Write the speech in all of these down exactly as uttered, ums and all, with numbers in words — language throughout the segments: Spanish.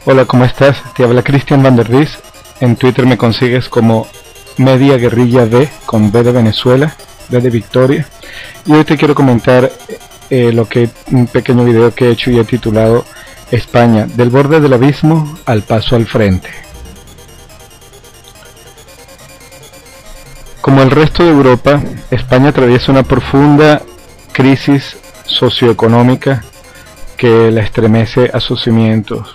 Hola, ¿cómo estás? Te habla Cristian Van der Ries. En Twitter me consigues como Media Guerrilla V, con V de Venezuela, V de Victoria. Y hoy te quiero comentar eh, lo que un pequeño video que he hecho y he titulado España, del borde del abismo al paso al frente. Como el resto de Europa, España atraviesa una profunda crisis socioeconómica que la estremece a sus cimientos.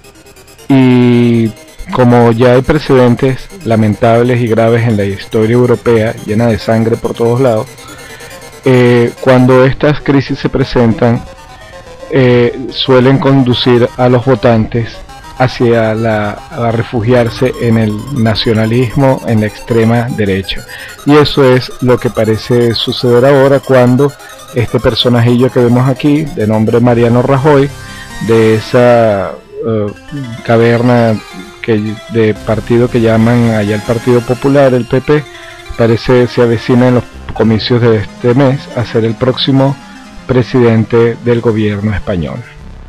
Y como ya hay precedentes lamentables y graves en la historia europea, llena de sangre por todos lados, eh, cuando estas crisis se presentan, eh, suelen conducir a los votantes hacia la, a refugiarse en el nacionalismo, en la extrema derecha. Y eso es lo que parece suceder ahora cuando este personajillo que vemos aquí, de nombre Mariano Rajoy, de esa uh, caverna que, de partido que llaman allá el Partido Popular, el P P, parece se avecina en los comicios de este mes a ser el próximo presidente del gobierno español.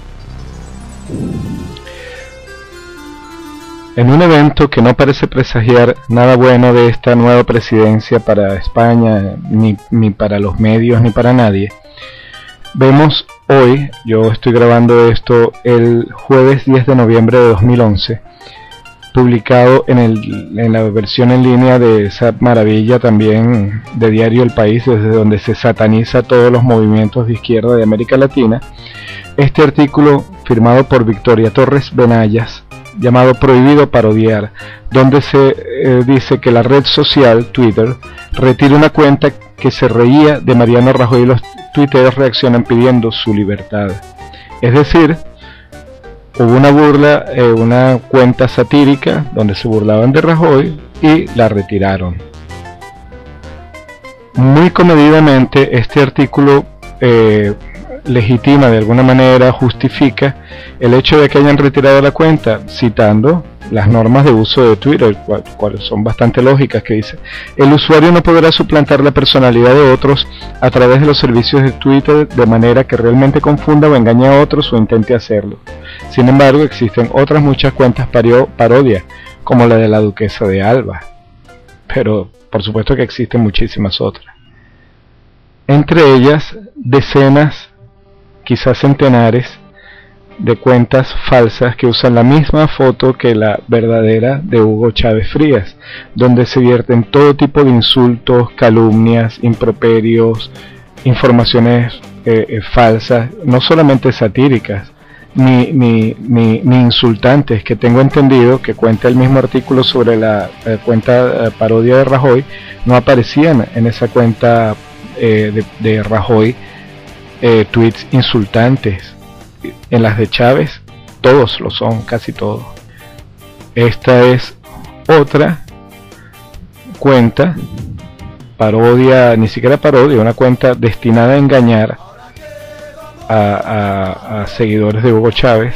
En un evento que no parece presagiar nada bueno de esta nueva presidencia para España, ni, ni para los medios, ni para nadie, vemos hoy, yo estoy grabando esto el jueves diez de noviembre de dos mil once, publicado en, el, en la versión en línea de esa maravilla también de Diario El País, desde donde se sataniza todos los movimientos de izquierda de América Latina, este artículo firmado por Victoria Torres Benayas, llamado Prohibido Parodiar, donde se eh, dice que la red social Twitter retira una cuenta que se reía de Mariano Rajoy y los tuiteros reaccionan pidiendo su libertad. Es decir, hubo una burla, eh, una cuenta satírica donde se burlaban de Rajoy y la retiraron. Muy comedidamente este artículo eh, legitima de alguna manera, justifica el hecho de que hayan retirado la cuenta, citando las normas de uso de Twitter, cuales son bastante lógicas, que dice: el usuario no podrá suplantar la personalidad de otros a través de los servicios de Twitter de manera que realmente confunda o engañe a otros o intente hacerlo. Sin embargo, existen otras muchas cuentas parodia, como la de la duquesa de Alba, pero por supuesto que existen muchísimas otras. Entre ellas, decenas, quizás centenares, de cuentas falsas que usan la misma foto que la verdadera de Hugo Chávez Frías, donde se vierten todo tipo de insultos, calumnias, improperios, informaciones eh, eh, falsas, no solamente satíricas, ni, ni, ni, ni insultantes, que tengo entendido que cuenta el mismo artículo sobre la eh, cuenta eh, parodia de Rajoy, no aparecían en esa cuenta eh, de, de Rajoy eh, tweets insultantes. En las de Chávez todos lo son, casi todos. Esta es otra cuenta parodia, ni siquiera parodia, una cuenta destinada a engañar a, a, a seguidores de Hugo Chávez,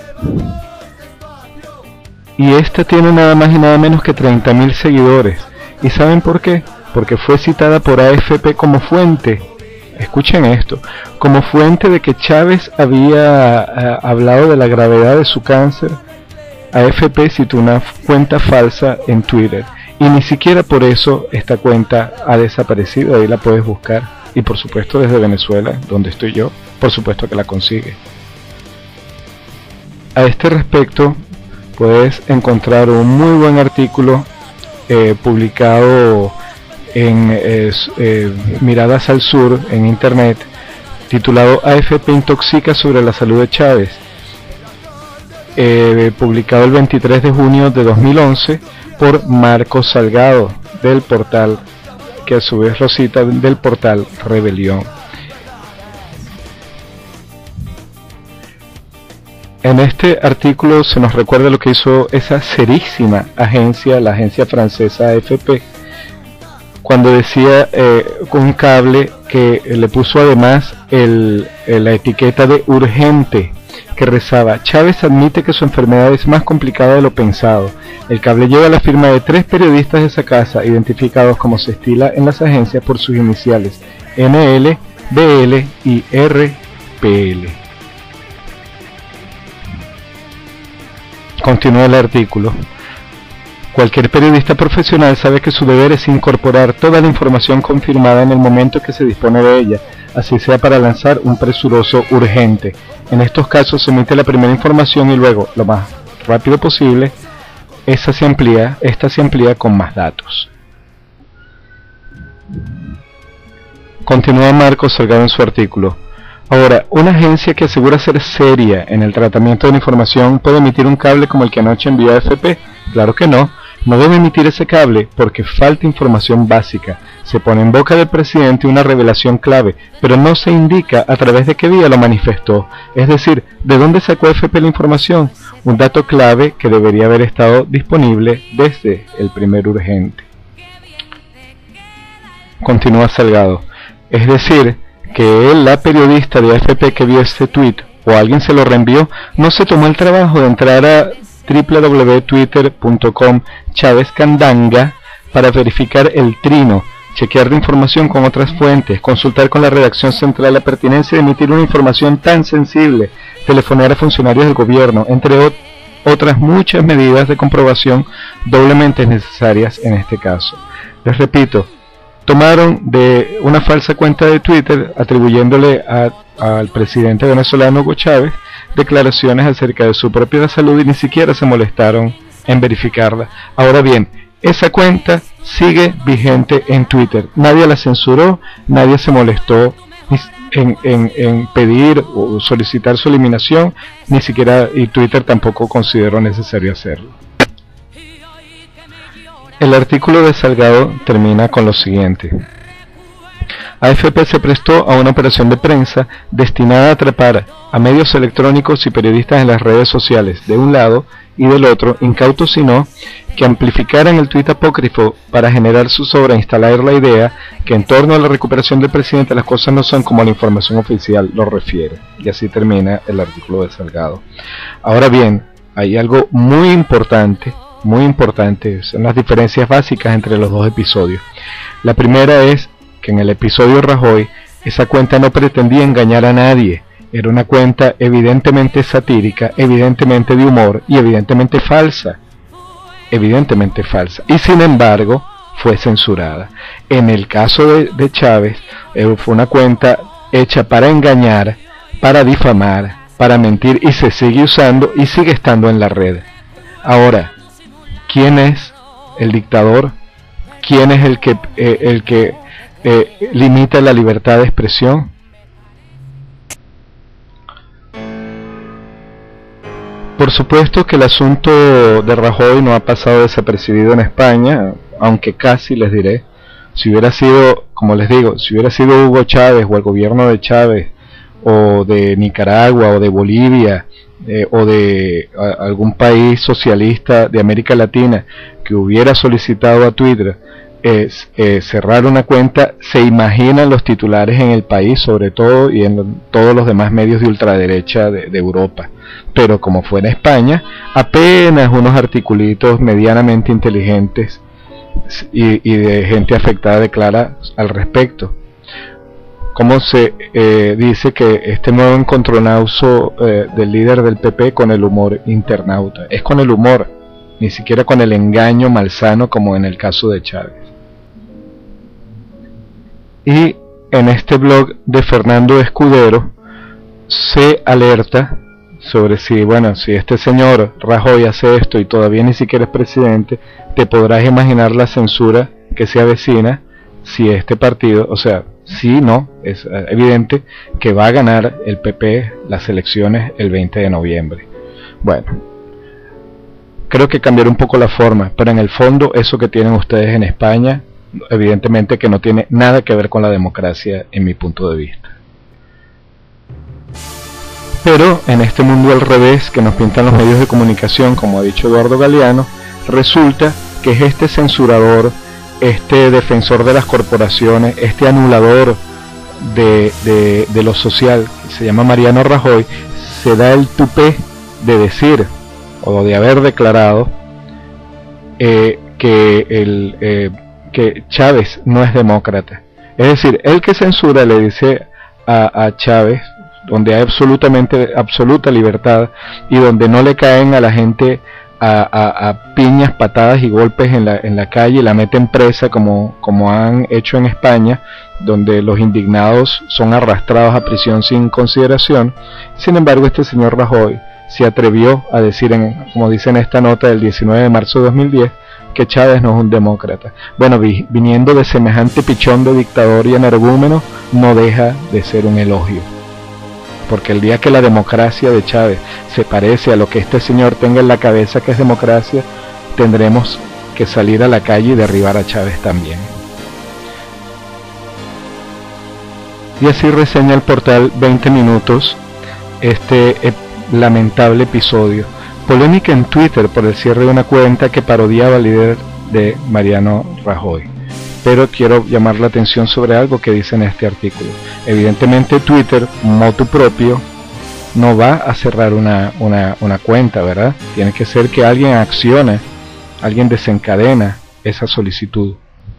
y esta tiene nada más y nada menos que treinta mil seguidores. ¿Y saben por qué? Porque fue citada por A F P como fuente. Escuchen esto, como fuente de que Chávez había uh, hablado de la gravedad de su cáncer. A F P citó una cuenta falsa en Twitter, y ni siquiera por eso esta cuenta ha desaparecido. Ahí la puedes buscar, y por supuesto desde Venezuela, donde estoy yo, por supuesto que la consigue. A este respecto puedes encontrar un muy buen artículo eh, publicado en eh, eh, Miradas al Sur en internet, titulado A F P intoxica sobre la salud de Chávez, eh, publicado el veintitrés de junio de dos mil once por Marcos Salgado, del portal, que a su vez lo cita, del portal Rebelión. En este artículo se nos recuerda lo que hizo esa serísima agencia, la agencia francesa A F P, cuando decía eh, con un cable que le puso además el, la etiqueta de urgente, que rezaba: Chávez admite que su enfermedad es más complicada de lo pensado. El cable lleva la firma de tres periodistas de esa casa, identificados como se estila en las agencias por sus iniciales N L, B L y R P L. Continúa el artículo. Cualquier periodista profesional sabe que su deber es incorporar toda la información confirmada en el momento que se dispone de ella, así sea para lanzar un presuroso urgente. En estos casos se emite la primera información y luego, lo más rápido posible, esta se amplía, esta se amplía con más datos. Continúa Marcos Salgado en su artículo. Ahora, una agencia que asegura ser seria en el tratamiento de la información puede emitir un cable como el que anoche envió a A F P. Claro que no. No debe emitir ese cable porque falta información básica. Se pone en boca del presidente una revelación clave, pero no se indica a través de qué vía lo manifestó. Es decir, ¿de dónde sacó A F P la información? Un dato clave que debería haber estado disponible desde el primer urgente. Continúa Salgado. Es decir, que él, la periodista de A F P que vio este tweet, o alguien se lo reenvió, no se tomó el trabajo de entrar a doble u doble u doble u punto twitter punto com Chávez Candanga para verificar el trino, chequear la información con otras fuentes, consultar con la redacción central la pertinencia de emitir una información tan sensible, telefonear a funcionarios del gobierno, entre ot otras muchas medidas de comprobación doblemente necesarias en este caso. Les repito, tomaron de una falsa cuenta de Twitter atribuyéndole a, al presidente venezolano Hugo Chávez declaraciones acerca de su propia salud y ni siquiera se molestaron en verificarla. Ahora bien, esa cuenta sigue vigente en Twitter. Nadie la censuró, nadie se molestó en, en, en pedir o solicitar su eliminación, ni siquiera, y Twitter tampoco consideró necesario hacerlo. El artículo de Salgado termina con lo siguiente. A F P se prestó a una operación de prensa destinada a atrapar a medios electrónicos y periodistas en las redes sociales, de un lado, y del otro, incautos si no, que amplificaran el tuit apócrifo para generar su obra e instalar la idea que en torno a la recuperación del presidente las cosas no son como la información oficial lo refiere. Y así termina el artículo de Salgado. Ahora bien, hay algo muy importante, muy importante, son las diferencias básicas entre los dos episodios. La primera es que en el episodio Rajoy, esa cuenta no pretendía engañar a nadie, era una cuenta evidentemente satírica, evidentemente de humor y evidentemente falsa, evidentemente falsa, y sin embargo fue censurada. En el caso de, de Chávez, eh, fue una cuenta hecha para engañar, para difamar, para mentir, y se sigue usando y sigue estando en la red. Ahora, ¿quién es el dictador? ¿Quién es el que, eh, el que eh, limita la libertad de expresión? Por supuesto que el asunto de Rajoy no ha pasado desapercibido en España, aunque casi les diré, si hubiera sido, como les digo, si hubiera sido Hugo Chávez o el gobierno de Chávez, o de Nicaragua, o de Bolivia, eh, o de a, algún país socialista de América Latina que hubiera solicitado a Twitter eh, eh, cerrar una cuenta, se imaginan los titulares en el país, sobre todo, y en lo, todos los demás medios de ultraderecha de, de Europa. Pero como fue en España, apenas unos articulitos medianamente inteligentes y, y de gente afectada declara al respecto. Como se eh, dice que este nuevo encontronazo eh, del líder del P P con el humor internauta, es con el humor, ni siquiera con el engaño malsano como en el caso de Chávez. Y en este blog de Fernando Escudero se alerta sobre si, bueno, si este señor Rajoy hace esto y todavía ni siquiera es presidente, te podrás imaginar la censura que se avecina si este partido, o sea, si no, es evidente que va a ganar el P P las elecciones el veinte de noviembre. Bueno, creo que cambiará un poco la forma, pero en el fondo eso que tienen ustedes en España, evidentemente que no tiene nada que ver con la democracia en mi punto de vista. Pero en este mundo al revés que nos pintan los medios de comunicación, como ha dicho Eduardo Galeano, resulta que es este censurador, este defensor de las corporaciones, este anulador de, de, de lo social, que se llama Mariano Rajoy, se da el tupé de decir, o de haber declarado, eh, que, el, eh, que Chávez no es demócrata. Es decir, el que censura le dice a, a Chávez, donde hay absolutamente absoluta libertad y donde no le caen a la gente a, a, a piñas, patadas y golpes en la, en la calle y la meten presa como, como han hecho en España, donde los indignados son arrastrados a prisión sin consideración. Sin embargo, este señor Rajoy se atrevió a decir, en, como dice en esta nota del diecinueve de marzo de dos mil diez, que Chávez no es un demócrata. Bueno, vi, viniendo de semejante pichón de dictador y energúmeno, no deja de ser un elogio. Porque el día que la democracia de Chávez se parece a lo que este señor tenga en la cabeza que es democracia, tendremos que salir a la calle y derribar a Chávez también. Y así reseña el portal veinte minutos este eh, lamentable episodio. Polémica en Twitter por el cierre de una cuenta que parodiaba al líder de Mariano Rajoy. Pero quiero llamar la atención sobre algo que dice en este artículo. Evidentemente Twitter, motu propio, no va a cerrar una, una, una cuenta, ¿verdad? Tiene que ser que alguien accione, alguien desencadena esa solicitud.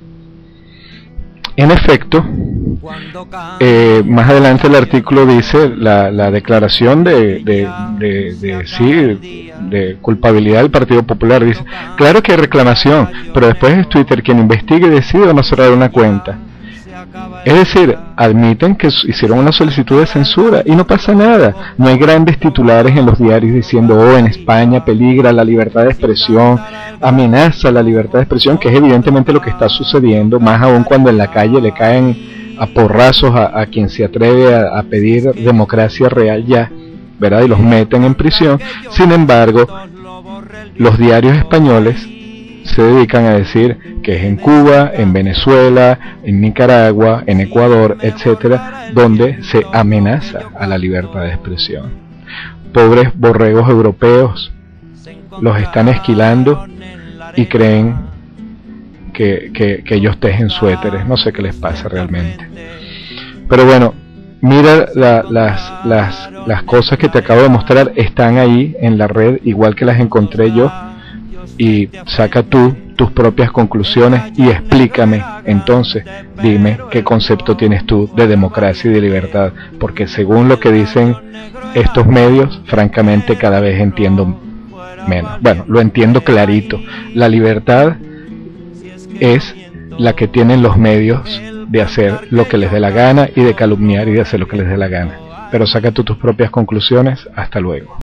En efecto, eh, más adelante el artículo dice la, la declaración de, de, de, de, sí, de culpabilidad del Partido Popular. Dice, claro que hay reclamación, pero después es Twitter quien investigue y decide o no cerrar una cuenta. Es decir, admiten que hicieron una solicitud de censura y no pasa nada. No hay grandes titulares en los diarios diciendo, oh, en España peligra la libertad de expresión, amenaza la libertad de expresión, que es evidentemente lo que está sucediendo, más aún cuando en la calle le caen a porrazos a, a quien se atreve a, a pedir democracia real ya, ¿verdad? Y los meten en prisión. Sin embargo, los diarios españoles se dedican a decir que es en Cuba, en Venezuela, en Nicaragua, en Ecuador, etcétera, donde se amenaza a la libertad de expresión. Pobres borregos europeos los están esquilando y creen que, que, que ellos tejen suéteres. No sé qué les pasa realmente. Pero bueno, mira la, las, las, las cosas que te acabo de mostrar, están ahí en la red, igual que las encontré yo. Y saca tú tus propias conclusiones y explícame, entonces, dime qué concepto tienes tú de democracia y de libertad, porque según lo que dicen estos medios, francamente cada vez entiendo menos. Bueno, lo entiendo clarito. La libertad es la que tienen los medios de hacer lo que les dé la gana y de calumniar y de hacer lo que les dé la gana. Pero saca tú tus propias conclusiones. Hasta luego.